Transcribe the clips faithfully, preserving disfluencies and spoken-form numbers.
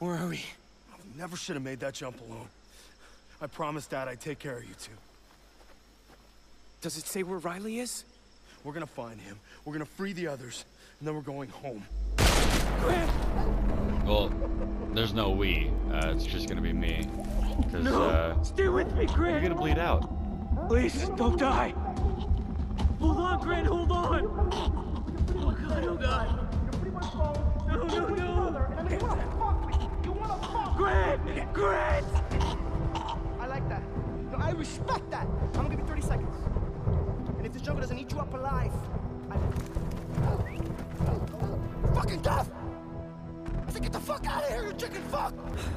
Where are we? I never should have made that jump alone. I promised Dad I'd take care of you two. Does it say where Riley is? We're gonna find him. We're gonna free the others, and then we're going home. Grant! Well, there's no we. Uh, it's just gonna be me. Cause, No! uh, Stay with me, Grant! you're gonna bleed out. Please, don't die! Hold on, Grant, hold on! Oh god, oh god! No, no, no! Grant! Grant! I like that. No, I respect that. I'm gonna give you thirty seconds. And if this jungle doesn't eat you up alive, I... Fucking death! I said get the fuck out of here, you chicken fuck!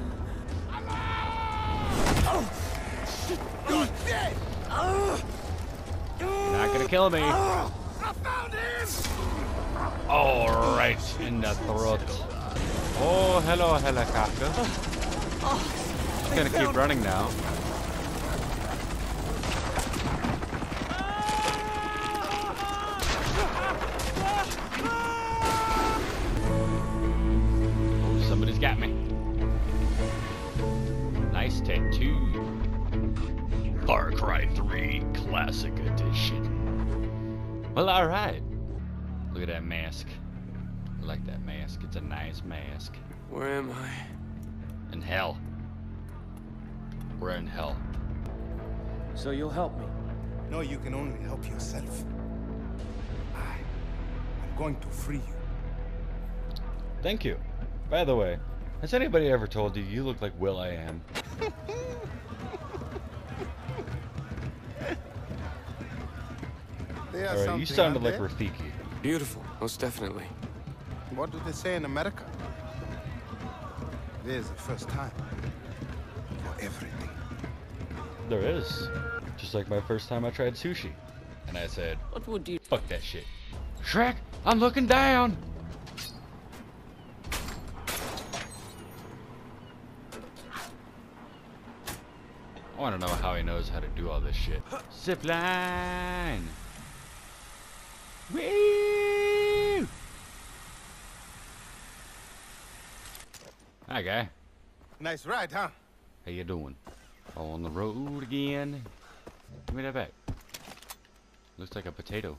Oh! Shit! Oh, shit! Oh! You're not gonna kill me. I found him! All right, in the throat. Oh, hello, helicopter. Just gonna keep running now. Oh, somebody's got me. Nice tattoo. Far Cry three Classic Edition. Well, all right. Look at that mask. I like that mask. It's a nice mask. Where am I? In hell. We're in hell. So you'll help me? No, you can only help yourself. I... I'm going to free you. Thank you. By the way, has anybody ever told you you look like Will I Am? Or you sounded like Rafiki. Beautiful, most definitely. What do they say in America? There's the first time for everything. There is. Just like my first time I tried sushi. And I said, What would you... fuck that shit. Shrek, I'm looking down! I want to know how he knows how to do all this shit. Zip line! Woo! Hi, guy. Nice ride, huh? How you doing? On the road again. Give me that back. Looks like a potato.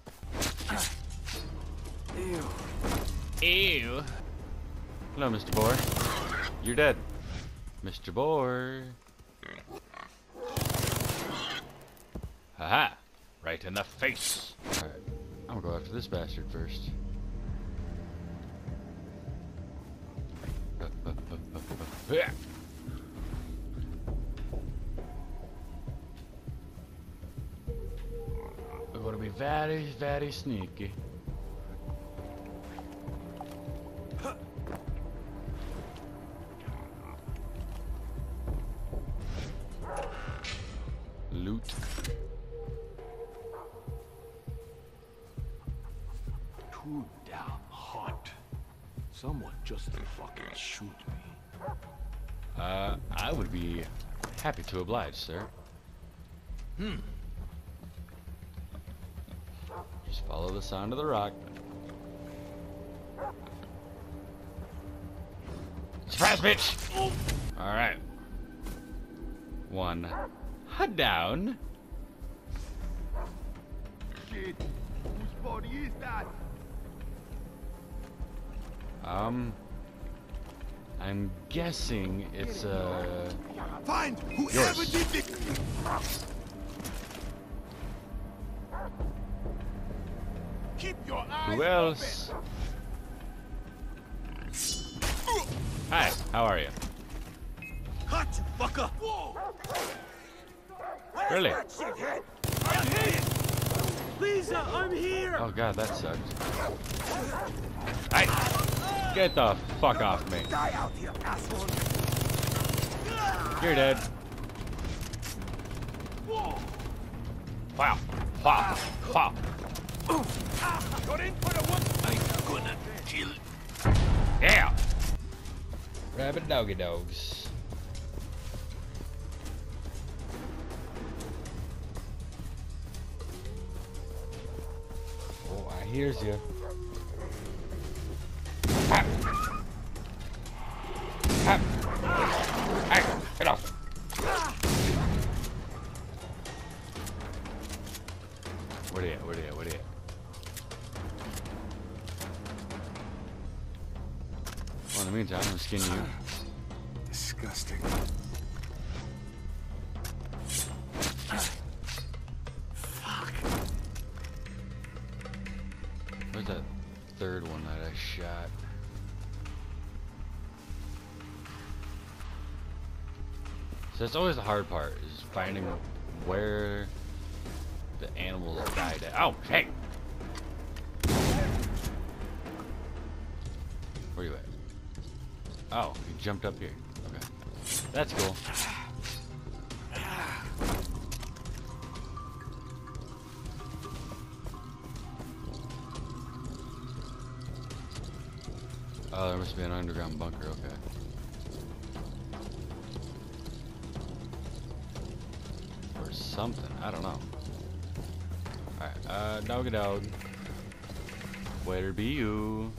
Ew. Ew. Hello, Mister Boar. You're dead. Mister Boar. Haha. Right in the face. Alright. I'm gonna go after this bastard first. Uh, uh, uh, uh, uh, yeah. We're gonna be very, very sneaky. Loot. Too damn hot. Someone just fucking shoot me. Uh, I would be happy to oblige, sir. Hmm. Just follow the sound of the rock. Surprise, bitch! Alright. One. Hut down. Shit. Whose body is that? Um, I'm guessing it's, uh... Find whoever Yours. did this. Keep your eyes Who else? Hi, how are you? Hot, you fucker. Really? I'm hit! Lisa, I'm here! Oh god, that sucks. Hey! Get the fuck off me. Die out here, asshole! You're dead. Wow. Wow. Wow. You're in for the one. I'm gonna kill. Yeah! Rabbit doggy dogs. Oh, I hears you. Hap. Hap. Well, in the meantime, I'm skinning you. Disgusting. Fuck. Where's that third one that I shot? So that's always the hard part, is finding where the animals died at. Oh, hey! Where you at? Oh, you jumped up here. Okay. That's cool. Oh, there must be an underground bunker, okay. Or something, I don't know. Alright, uh, doggy dog. Where be you?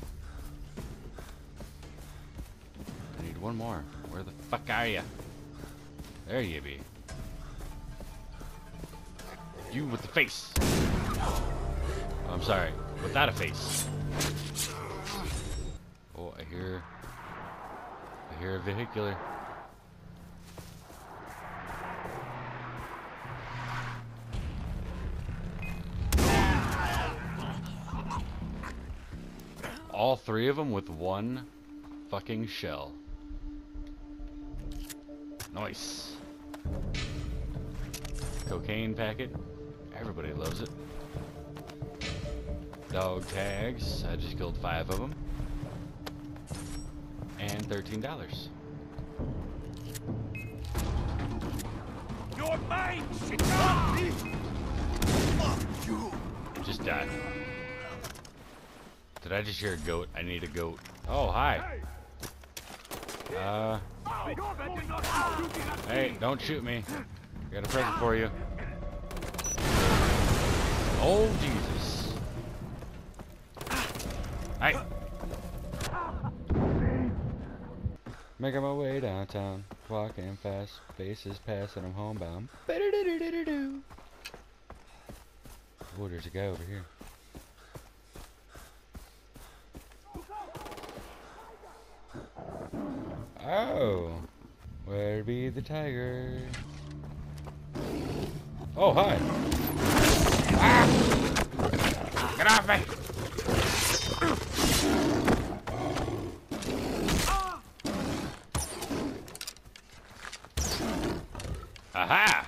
I need one more. Where the fuck are you? There you be. You with the face. Oh, I'm sorry, without a face. Oh, I hear... I hear a vehicular. All three of them with one fucking shell. Nice. Cocaine packet. Everybody loves it. Dog tags. I just killed five of them. And thirteen dollars. You're mine, Chicago! Fuck you! Just died. Did I just hear a goat? I need a goat. Oh, hi. Uh. Hey, don't shoot me. I got a present for you. Oh, Jesus. Hey. Making my way downtown, walking fast, faces passing, I'm homebound. Oh, there's a guy over here. Oh, where be the tiger? Oh, hi. Ah! Get off me! Aha!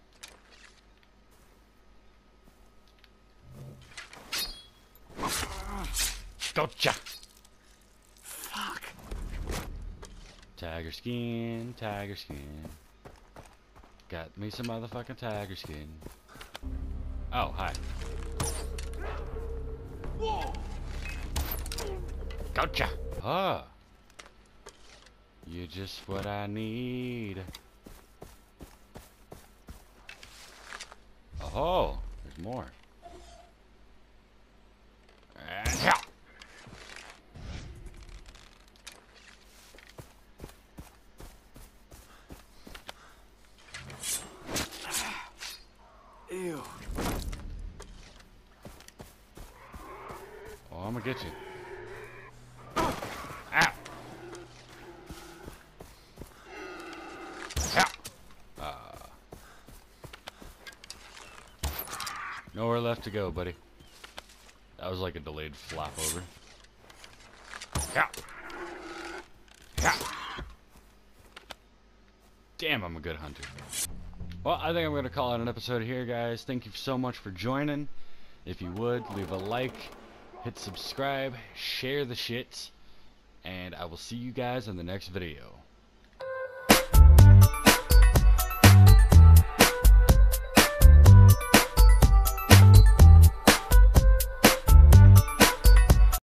Gotcha! Fuck! Tiger skin, tiger skin. Got me some motherfucking tiger skin. Oh, hi. Whoa! Gotcha! Ah! You're just what I need. Oh, there's more. And yeah. Ew. Oh, I'm gonna get you. Ow. Ow. Uh. Nowhere left to go, buddy. That was like a delayed flop over. Yeah. Yeah. Damn, I'm a good hunter. Well, I think I'm going to call it an episode here, guys. Thank you so much for joining. If you would, leave a like, hit subscribe, share the shit, and I will see you guys in the next video.